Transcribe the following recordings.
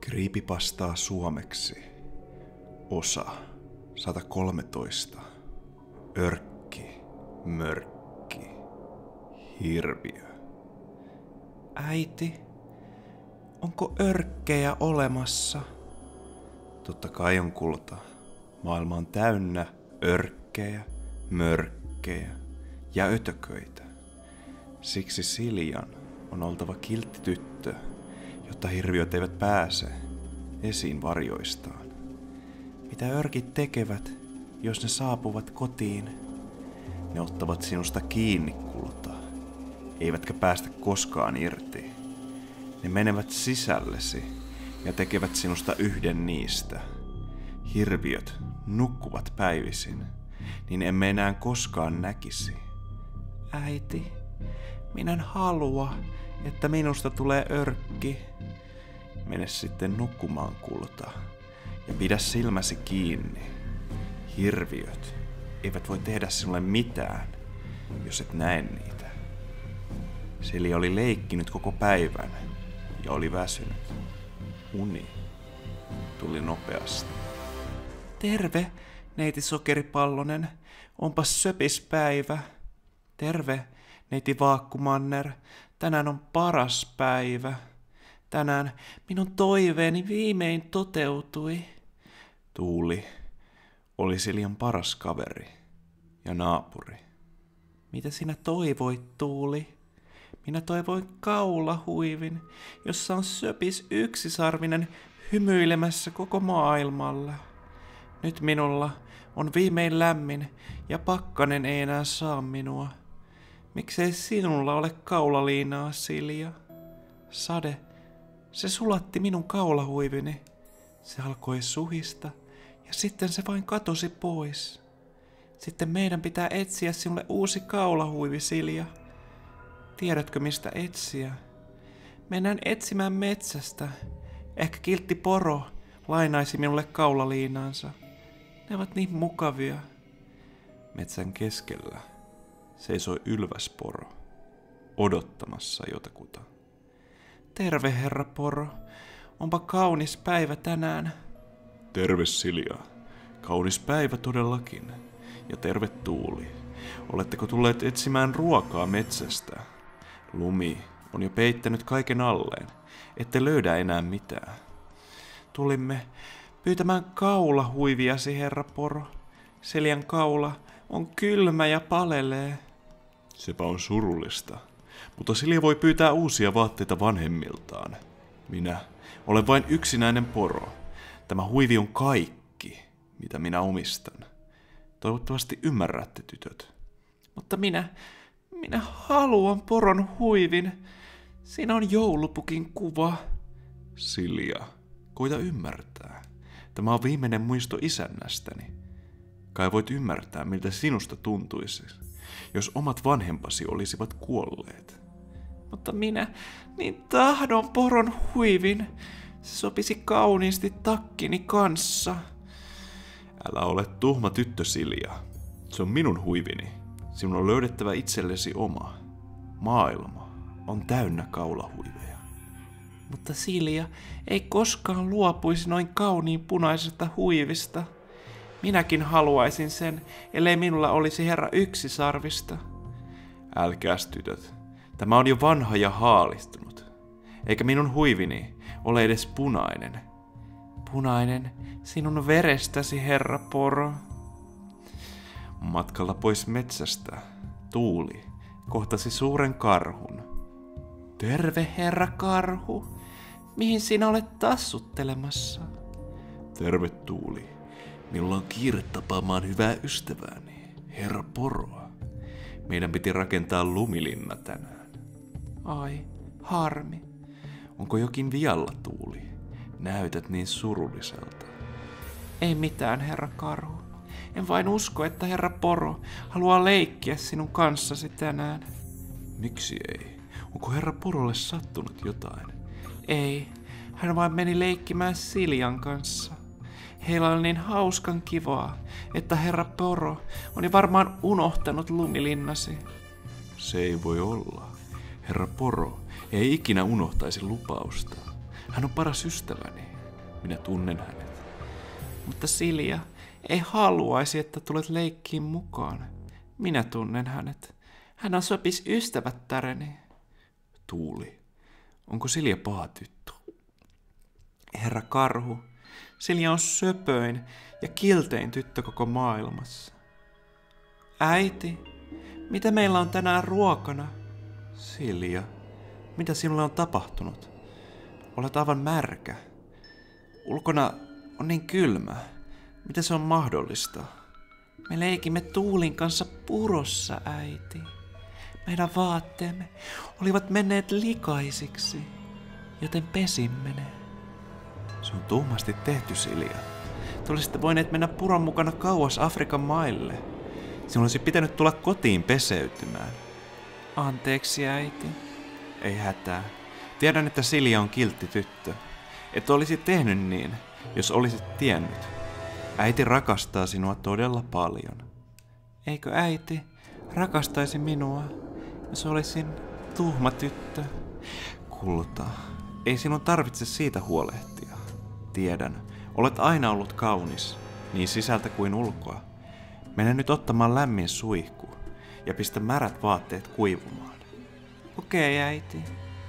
Creepypastaa suomeksi. Osa 113. Örkki, mörkki, hirviö. Äiti, onko örkkejä olemassa? Totta kai on, kulta. Maailma on täynnä örkkejä, mörkkejä ja ötököitä. Siksi Siljan on oltava kiltti tyttö, jotta hirviöt eivät pääse esiin varjoistaan. Mitä örkit tekevät, jos ne saapuvat kotiin? Ne ottavat sinusta kiinni, kulta, eivätkä päästä koskaan irti. Ne menevät sisällesi ja tekevät sinusta yhden niistä. Hirviöt nukkuvat päivisin, niin emme enää koskaan näkisi. Äiti, minä en halua, että minusta tulee örkki. Mene sitten nukkumaan, kulta, ja pidä silmäsi kiinni. Hirviöt eivät voi tehdä sinulle mitään, jos et näe niitä. Silja oli leikkinyt koko päivän ja oli väsynyt. Uni tuli nopeasti. Terve, neiti Sokeripallonen. Onpas söpis päivä. Terve, neiti Vaakkumanner. Tänään on paras päivä. Tänään minun toiveeni viimein toteutui. Tuuli oli Siljan paras kaveri ja naapuri. Mitä sinä toivoit, Tuuli? Minä toivoin kaulahuivin, jossa on söpis yksisarvinen hymyilemässä koko maailmalla. Nyt minulla on viimein lämmin ja pakkanen ei enää saa minua. Miksei sinulla ole kaulaliinaa, Silja? Sade, se sulatti minun kaulahuivini. Se alkoi suhista ja sitten se vain katosi pois. Sitten meidän pitää etsiä sinulle uusi kaulahuivi, Silja. Tiedätkö mistä etsiä? Mennään etsimään metsästä. Ehkä kiltti poro lainaisi minulle kaulaliinaansa. Ne ovat niin mukavia. Metsän keskellä seisoi ylväs poro, odottamassa jotakuta. Terve, herra poro. Onpa kaunis päivä tänään. Terve, Silja. Kaunis päivä todellakin. Ja terve, Tuuli. Oletteko tulleet etsimään ruokaa metsästä? Lumi on jo peittänyt kaiken alleen. Ette löydä enää mitään. Tulimme pyytämään kaulahuiviasi, herra poro. Siljan kaula on kylmä ja palelee. Sepä on surullista. Mutta Silja voi pyytää uusia vaatteita vanhemmiltaan. Minä olen vain yksinäinen poro. Tämä huivi on kaikki, mitä minä omistan. Toivottavasti ymmärrätte, tytöt. Mutta minä haluan poron huivin. Siinä on joulupukin kuva. Silja, koita ymmärtää. Tämä on viimeinen muisto isännästäni. Kai voit ymmärtää, miltä sinusta tuntuisi, jos omat vanhempasi olisivat kuolleet. Mutta minä niin tahdon poron huivin. Se sopisi kauniisti takkini kanssa. Älä ole tuhma tyttö, Silja. Se on minun huivini. Sinun on löydettävä itsellesi oma. Maailma on täynnä kaulahuiveja. Mutta Silja ei koskaan luopuisi noin kauniin punaisesta huivista. Minäkin haluaisin sen, ellei minulla olisi herra yksisarvista. Älkääs, tytöt. Tämä on jo vanha ja haalistunut. Eikä minun huivini ole edes punainen. Punainen sinun verestäsi, herra poro. Matkalla pois metsästä Tuuli kohtasi suuren karhun. Terve, herra karhu. Mihin sinä olet tassuttelemassa? Terve, Tuuli. Minulla on kiire tapaamaan hyvää ystävääni, herra poroa. Meidän piti rakentaa lumilinna tänään. Ai, harmi. Onko jokin vialla, Tuuli? Näytät niin surulliselta. Ei mitään, herra karhu. En vain usko, että herra poro haluaa leikkiä sinun kanssasi tänään. Miksi ei? Onko herra porolle sattunut jotain? Ei, hän vain meni leikkimään Siljan kanssa. Heillä oli niin hauskan kivaa, että herra poro on varmaan unohtanut lumilinnasi. Se ei voi olla. Herra poro ei ikinä unohtaisi lupausta. Hän on paras ystäväni. Minä tunnen hänet. Mutta Silja ei haluaisi, että tulet leikkiin mukaan. Minä tunnen hänet. Hän on sopis ystävättäreni. Tuuli. Onko Silja paha tyttö? Herra Karhu, Silja on söpöin ja kiltein tyttö koko maailmassa. Äiti, mitä meillä on tänään ruokana? Silja, mitä sinulle on tapahtunut? Olet aivan märkä. Ulkona on niin kylmä. Miten se on mahdollista? Me leikimme Tuulin kanssa purossa, äiti. Meidän vaatteemme olivat menneet likaisiksi, joten pesimme ne. Se on tuhmasti tehty, Silja. Te olisitte voineet mennä puron mukana kauas Afrikan maille. Sinun olisi pitänyt tulla kotiin peseytymään. Anteeksi, äiti. Ei hätää. Tiedän, että Silja on kiltti tyttö. Et olisi tehnyt niin, jos olisit tiennyt. Äiti rakastaa sinua todella paljon. Eikö äiti rakastaisi minua, jos olisin tuhma tyttö? Kulta, ei sinun tarvitse siitä huolehtia. Tiedän, olet aina ollut kaunis, niin sisältä kuin ulkoa. Mene nyt ottamaan lämmin suihku ja pistä märät vaatteet kuivumaan. Okei, äiti.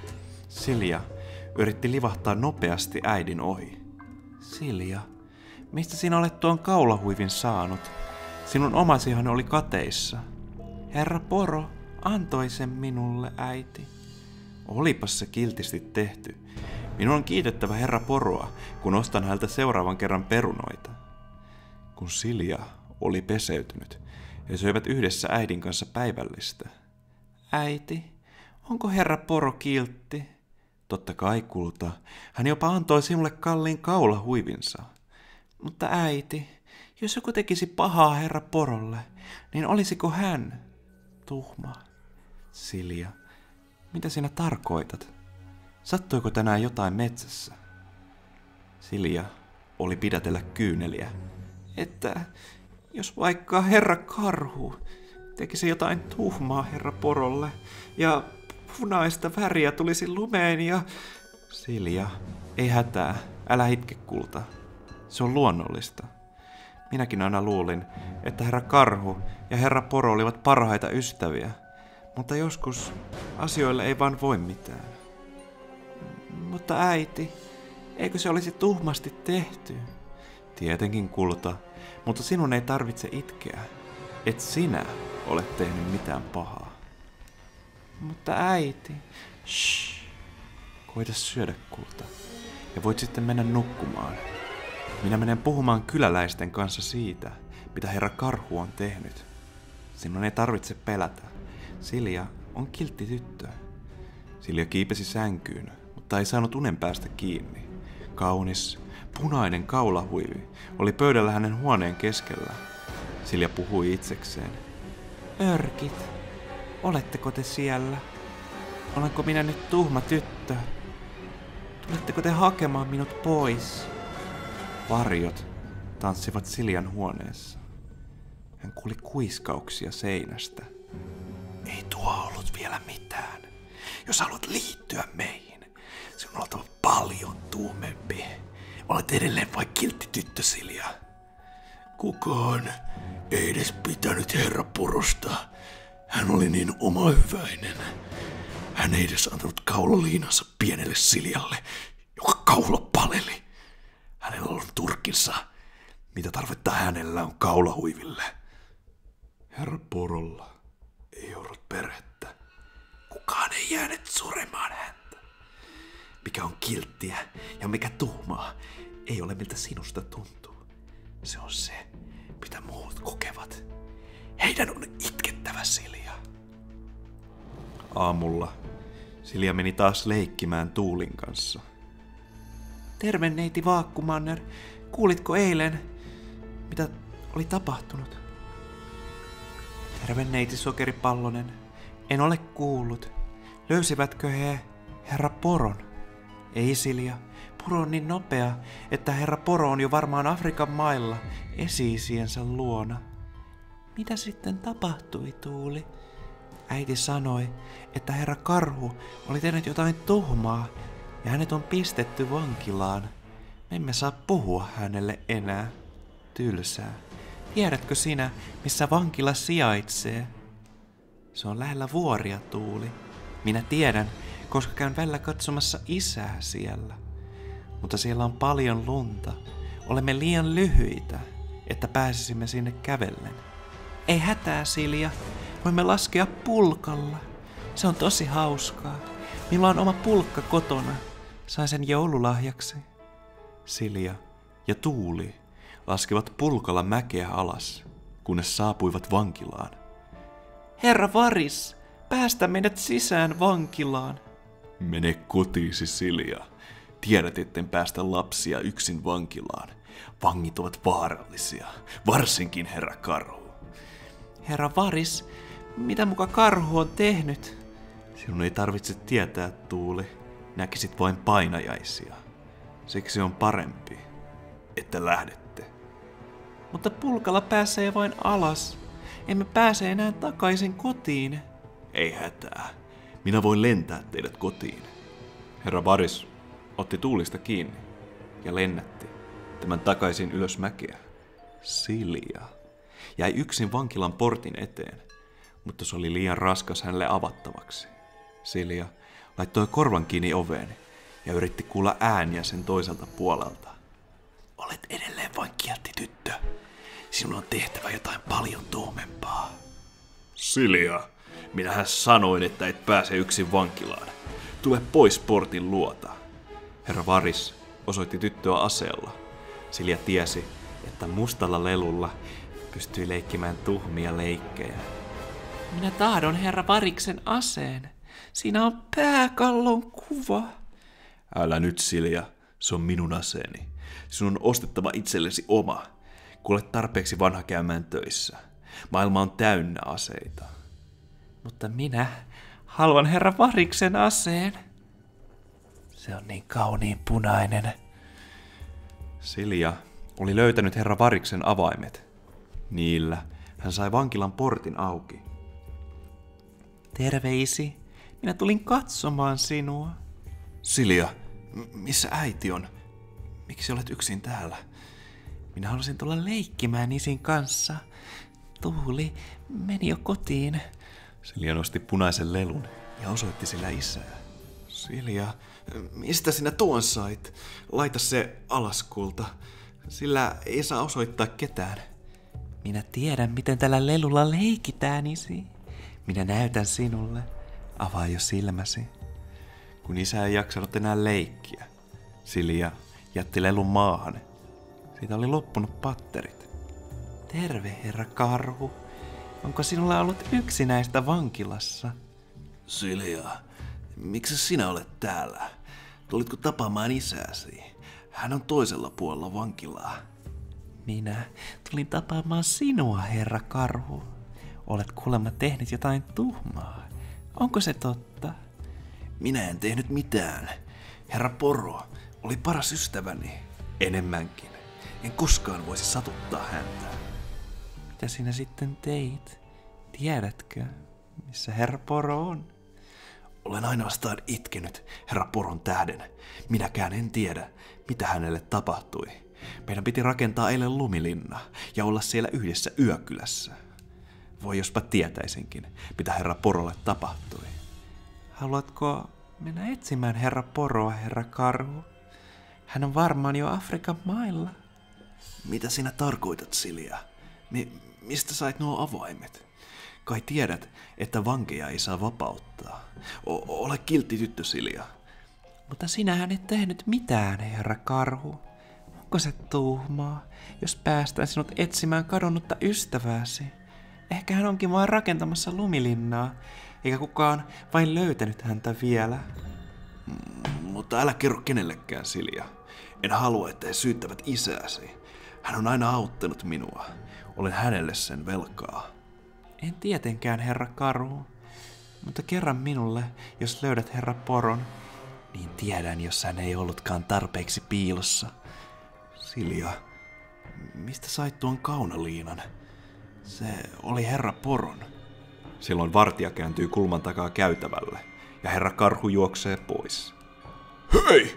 Silja yritti livahtaa nopeasti äidin ohi. Silja, mistä sinä olet tuon kaulahuivin saanut? Sinun omasihan oli kateissa. Herra Poro antoi sen minulle, äiti. Olipas se kiltisti tehty. Minun on kiitettävä herra Poroa, kun ostan häneltä seuraavan kerran perunoita. Kun Silja oli peseytynyt, he söivät yhdessä äidin kanssa päivällistä. Äiti, onko herra Poro kiltti? Totta kai, kulta. Hän jopa antoi sinulle kalliin kaulahuivinsa. Mutta äiti, jos joku tekisi pahaa herra Porolle, niin olisiko hän tuhma? Silja, mitä sinä tarkoitat? Sattuiko tänään jotain metsässä? Silja oli pidätellä kyyneliä, että jos vaikka herra Karhu tekisi jotain tuhmaa herra Porolle ja punaista väriä tulisi lumeen ja... Silja, ei hätää, älä itke, kulta. Se on luonnollista. Minäkin aina luulin, että herra Karhu ja herra Poro olivat parhaita ystäviä, mutta joskus asioille ei vaan voi mitään. Mutta äiti, eikö se olisi tuhmasti tehty? Tietenkin, kulta, mutta sinun ei tarvitse itkeä. Et sinä ole tehnyt mitään pahaa. Mutta äiti, shh, koita syödä, kulta, ja voit sitten mennä nukkumaan. Minä menen puhumaan kyläläisten kanssa siitä, mitä herra Karhu on tehnyt. Sinun ei tarvitse pelätä. Silja on kiltti tyttö. Silja kiipesi sänkyyn, mutta ei saanut unen päästä kiinni. Kaunis, punainen kaulahuivi oli pöydällä hänen huoneen keskellä. Silja puhui itsekseen. Örkit, oletteko te siellä? Olenko minä nyt tuhma tyttö? Tuletteko te hakemaan minut pois? Varjot tanssivat Siljan huoneessa. Hän kuuli kuiskauksia seinästä. Ei tuo ollut vielä mitään. Jos haluat liittyä meihin, sinun on oltava paljon tuumempi. Olet edelleen vain kiltti tyttö, Silja. Kukaan ei edes pitänyt herra Porosta. Hän oli niin omahyväinen. Hän ei edes antanut kaulaliinansa pienelle Siljalle, joka kaula paleli. Hänellä on turkkinsa. Mitä tarvetta hänellä on kaulahuiville? Herra Porolla ei ollut perhettä. Kukaan ei jäänyt suremaan häntä. Mikä on kilttiä ja mikä tuhmaa, ei ole miltä sinusta tuntuu. Se on se, mitä muut kokevat. Heidän on itkettävä, Silja. Aamulla Silja meni taas leikkimään Tuulin kanssa. Terve, neiti Vaakkumanner. Kuulitko eilen, mitä oli tapahtunut? Terve, neiti Sokeripallonen. En ole kuullut. Löysivätkö he herra Poron? Ei, Silja. Poro on niin nopea, että herra Poro on jo varmaan Afrikan mailla esi-isiensä luona. Mitä sitten tapahtui, Tuuli? Äiti sanoi, että herra Karhu oli tehnyt jotain tuhmaa ja hänet on pistetty vankilaan. Me emme saa puhua hänelle enää. Tylsää. Tiedätkö sinä, missä vankila sijaitsee? Se on lähellä vuoria, Tuuli. Minä tiedän, koska käyn välillä katsomassa isää siellä. Mutta siellä on paljon lunta. Olemme liian lyhyitä, että pääsisimme sinne kävellen. Ei hätää, Silja. Voimme laskea pulkalla. Se on tosi hauskaa. Minulla on oma pulkka kotona. Sain sen joululahjaksi. Silja ja Tuuli laskivat pulkalla mäkeä alas, kunnes saapuivat vankilaan. Herra Varis, päästä meidät sisään vankilaan. Mene kotiisi, Silja. Tiedät, etten päästä lapsia yksin vankilaan. Vangit ovat vaarallisia, varsinkin herra Karhu. Herra Varis, mitä muka Karhu on tehnyt? Sinun ei tarvitse tietää, Tuuli. Näkisit vain painajaisia. Siksi on parempi, että lähdette. Mutta pulkalla pääsee vain alas. Emme pääse enää takaisin kotiin. Ei hätää. Minä voin lentää teidät kotiin. Herra Varis otti Tuulista kiinni ja lennätti tämän takaisin ylös mäkeä. Silja jäi yksin vankilan portin eteen, mutta se oli liian raskas hänelle avattavaksi. Silja laittoi korvan kiinni oveen ja yritti kuulla ääniä sen toiselta puolelta. Olet edelleen vain kiltti tyttö. Sinun on tehtävä jotain paljon tuumempaa. Silja, minähän sanoin, että et pääse yksin vankilaan. Tule pois portin luota. Herra Varis osoitti tyttöä aseella. Silja tiesi, että mustalla lelulla pystyi leikkimään tuhmia leikkejä. Minä tahdon herra Variksen aseen. Siinä on pääkallon kuva. Älä nyt, Silja. Se on minun aseeni. Sinun on ostettava itsellesi oma. Kun olet tarpeeksi vanha käymään töissä. Maailma on täynnä aseita. Mutta minä haluan herra Variksen aseen. Se on niin kauniin punainen. Silja oli löytänyt herra Variksen avaimet. Niillä hän sai vankilan portin auki. Terve, isi. Minä tulin katsomaan sinua. Silja, missä äiti on? Miksi olet yksin täällä? Minä halusin tulla leikkimään isin kanssa. Tuuli meni jo kotiin. Silja nosti punaisen lelun ja osoitti sillä isää. Silja, mistä sinä tuon sait? Laita se alas, kulta. Sillä ei saa osoittaa ketään. Minä tiedän, miten tällä lelulla leikitään, isi. Minä näytän sinulle. Avaa jo silmäsi. Kun isä ei jaksanut enää leikkiä, Silja jätti lelun maahan. Siitä oli loppunut patterit. Terve, herra Karhu. Onko sinulla ollut yksinäistä vankilassa? Silja, miksi sinä olet täällä? Tulitko tapaamaan isäsi? Hän on toisella puolella vankilaa. Minä tulin tapaamaan sinua, herra Karhu. Olet kuulemma tehnyt jotain tuhmaa. Onko se totta? Minä en tehnyt mitään. Herra Poro oli paras ystäväni. Enemmänkin. En koskaan voisi satuttaa häntä. Mitä sinä sitten teit? Tiedätkö, missä herra Poro on? Olen ainoastaan itkenyt herra Poron tähden. Minäkään en tiedä, mitä hänelle tapahtui. Meidän piti rakentaa eilen lumilinna ja olla siellä yhdessä yökylässä. Voi jospa tietäisinkin, mitä herra Porolle tapahtui. Haluatko mennä etsimään herra Poroa, herra Karhu? Hän on varmaan jo Afrikan mailla. Mitä sinä tarkoitat, Silja? Mistä sait nuo avaimet? Kai tiedät, että vankeja ei saa vapauttaa. Ole kiltti tyttö, Silja. Mutta sinähän et tehnyt mitään, herra Karhu. Onko se tuhmaa, jos päästään sinut etsimään kadonnutta ystävääsi? Ehkä hän onkin vain rakentamassa lumilinnaa, eikä kukaan vain löytänyt häntä vielä. Mutta älä kerro kenellekään, Silja. En halua, että he syyttävät isääsi. Hän on aina auttanut minua. Olen hänelle sen velkaa. En tietenkään, herra Karhu. Mutta kerran minulle, jos löydät herra Poron, niin tiedän, jos hän ei ollutkaan tarpeeksi piilossa. Silja, mistä sait tuon kaunaliinan? Se oli herra Poron. Silloin vartija kääntyy kulman takaa käytävälle ja herra Karhu juoksee pois. Hei!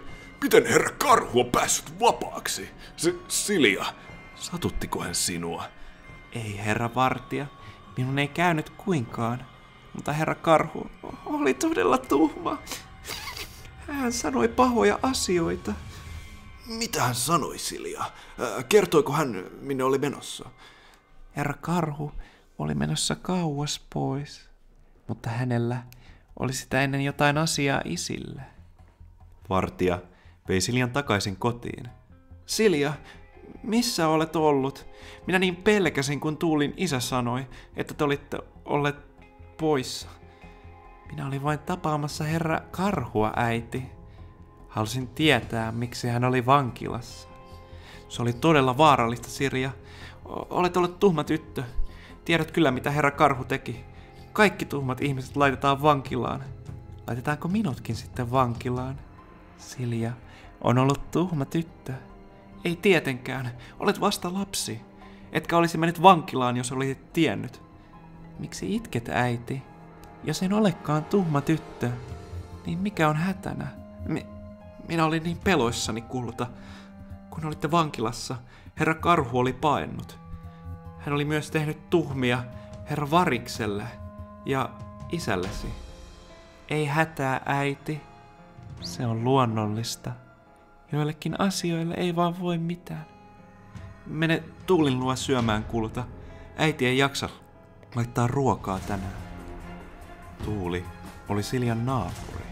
Miten herra Karhu on päässyt vapaaksi? Silja, satuttiko hän sinua? Ei, herra vartija. Minun ei käynyt kuinkaan. Mutta herra Karhu oli todella tuhma. Hän sanoi pahoja asioita. Mitä hän sanoi, Silja? Kertoiko hän, minne oli menossa? Herra Karhu oli menossa kauas pois. Mutta hänellä oli sitä ennen jotain asiaa isille. Vartija vei Siljan takaisin kotiin. Silja, missä olet ollut? Minä niin pelkäsin, kun Tuulin isä sanoi, että te olitte olleet poissa. Minä olin vain tapaamassa herra Karhua, äiti. Halusin tietää, miksi hän oli vankilassa. Se oli todella vaarallista, Silja. Olet ollut tuhma tyttö. Tiedät kyllä, mitä herra Karhu teki. Kaikki tuhmat ihmiset laitetaan vankilaan. Laitetaanko minutkin sitten vankilaan? Silja on ollut tuhma tyttö. Ei tietenkään. Olet vasta lapsi. Etkä olisi mennyt vankilaan, jos olisit tiennyt. Miksi itket, äiti? Jos en olekaan tuhma tyttö, niin mikä on hätänä? Minä olin niin peloissani, kulta. Kun olitte vankilassa, herra Karhu oli paennut. Hän oli myös tehnyt tuhmia herra Varikselle ja isällesi. Ei hätää, äiti. Se on luonnollista. Joillekin asioille ei vaan voi mitään. Mene Tuulin luo syömään, kulta. Äiti ei jaksa laittaa ruokaa tänään. Tuuli oli Siljan naapuri.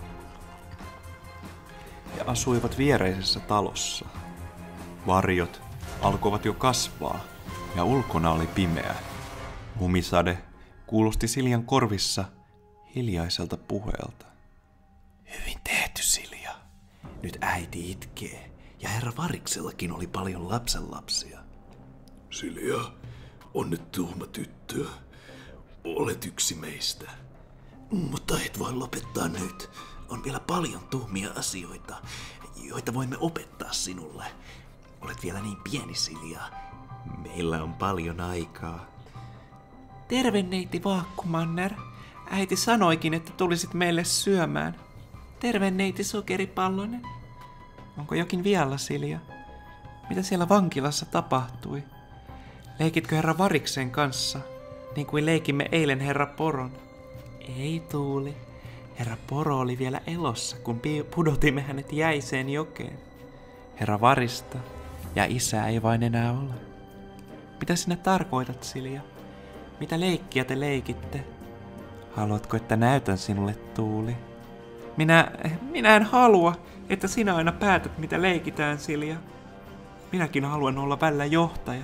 He asuivat viereisessä talossa. Varjot alkoivat jo kasvaa ja ulkona oli pimeä. Lumisade kuulosti Siljan korvissa hiljaiselta puheelta. Hyvin tehty, Silja. Nyt äiti itkee ja herra Variksellakin oli paljon lapsenlapsia. Silja, on nyt tuhma tyttö. Olet yksi meistä. Mutta et voi lopettaa nyt. On vielä paljon tuhmia asioita, joita voimme opettaa sinulle. Olet vielä niin pieni, Silja. Meillä on paljon aikaa. Terve, neiti Vaakkumanner. Äiti sanoikin, että tulisit meille syömään. Terve, neiti Sokeripallonen. Onko jokin vialla, Silja? Mitä siellä vankilassa tapahtui? Leikitkö herra Variksen kanssa, niin kuin leikimme eilen herra Poron? Ei, Tuuli. Herra Poro oli vielä elossa, kun pudotimme hänet jäiseen jokeen. Herra Varista ja isää ei vain enää ole. Mitä sinä tarkoitat, Silja? Mitä leikkiä te leikitte? Haluatko, että näytän sinulle, Tuuli? Minä en halua, että sinä aina päätät, mitä leikitään, Silja. Minäkin haluan olla välillä johtaja.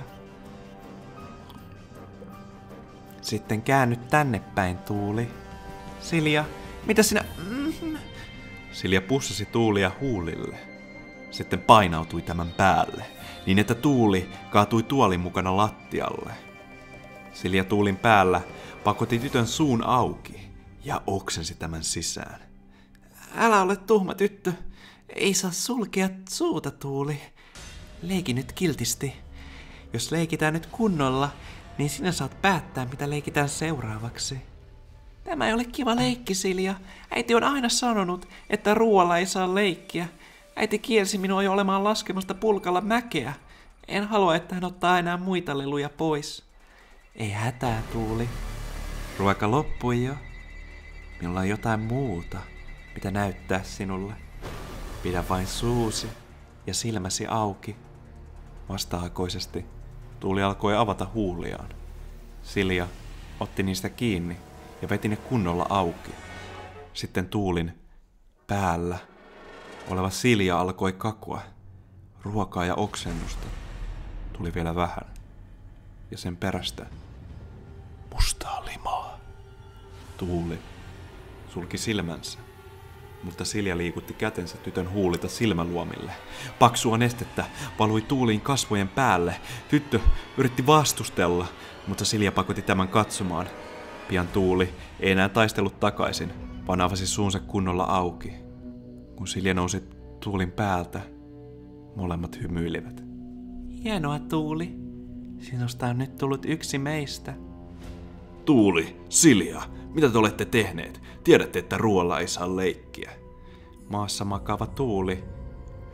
Sitten käänny tänne päin, Tuuli. Silja, mitä sinä... Silja pussasi Tuulia huulille. Sitten painautui tämän päälle, niin että Tuuli kaatui tuolin mukana lattialle. Silja Tuulin päällä pakotti tytön suun auki ja oksensi tämän sisään. Älä ole tuhma tyttö. Ei saa sulkea suuta, Tuuli. Leiki nyt kiltisti. Jos leikitään nyt kunnolla, niin sinä saat päättää, mitä leikitään seuraavaksi. Tämä ei ole kiva leikki, Silja. Äiti on aina sanonut, että ruoalla ei saa leikkiä. Äiti kielsi minua jo olemaan laskemasta pulkalla mäkeä. En halua, että hän ottaa enää muita leluja pois. Ei hätää, Tuuli. Ruoka loppui jo. Minulla on jotain muuta, mitä näyttää sinulle. Pidä vain suusi ja silmäsi auki. Vasta-aikoisesti Tuuli alkoi avata huuliaan. Silja otti niistä kiinni ja veti ne kunnolla auki. Sitten Tuulin päällä oleva Silja alkoi kakua. Ruokaa ja oksennusta tuli vielä vähän. Ja sen perästä mustaa limaa. Tuuli sulki silmänsä, mutta Silja liikutti kätensä tytön huulita silmäluomille. Paksua nestettä valui Tuuliin kasvojen päälle. Tyttö yritti vastustella, mutta Silja pakotti tämän katsomaan. Pian Tuuli ei enää taistellut takaisin, vaan avasi suunsa kunnolla auki. Kun Silja nousi Tuulin päältä, molemmat hymyilivät. Hienoa, Tuuli. Sinusta on nyt tullut yksi meistä. Tuuli, Silja, mitä te olette tehneet? Tiedätte, että ruoalla ei saa leikkiä. Maassa makaava Tuuli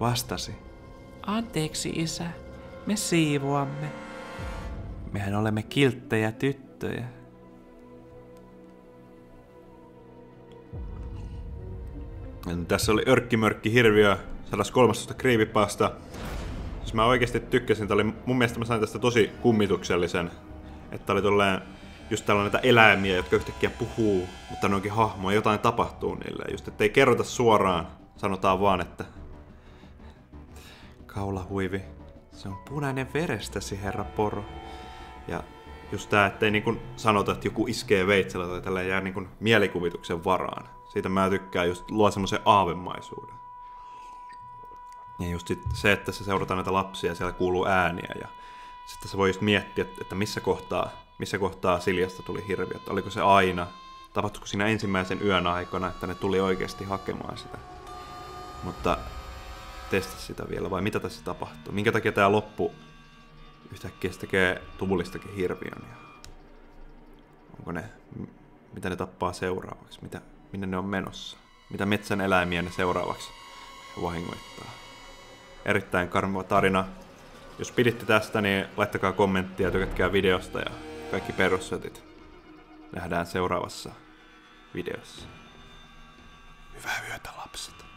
vastasi. Anteeksi, isä. Me siivoamme. Mehän olemme kilttejä tyttöjä. Tässä oli Örkkimörkki Hirviö 113 creepypasta. Siis mä oikeesti tykkäsin, mun mielestä mä sain tästä tosi kummituksellisen. Että oli just tällainen näitä eläimiä, jotka yhtäkkiä puhuu, mutta ne onkin hahmoja, jotain tapahtuu niille. Just ettei kerrota suoraan, sanotaan vaan, että kaulahuivi, se on punainen verestäsi, herra poro. Ja just tää, ettei niinku sanota, että joku iskee veitsellä tai tällä jää niinku mielikuvituksen varaan. Siitä mä tykkään, just luo semmoisen aavemaisuuden. Ja just se, että se seurataan näitä lapsia ja siellä kuuluu ääniä. Ja sitten se voi just miettiä, että missä kohtaa Siljasta tuli hirviö. Että oliko se aina, tapahtuiko siinä ensimmäisen yön aikana, että ne tuli oikeasti hakemaan sitä. Mutta testa sitä vielä, vai mitä tässä tapahtuu? Minkä takia tää loppu yhtäkkiä se tekee Tuulistakin hirviön? Ja onko ne, mitä ne tappaa seuraavaksi? Minne ne on menossa? Mitä metsän eläimiä ne seuraavaksi vahingoittaa? Erittäin karmiva tarina. Jos piditte tästä, niin laittakaa kommenttia, tykätkää videosta ja kaikki perussetit. Nähdään seuraavassa videossa. Hyvää yötä, lapset.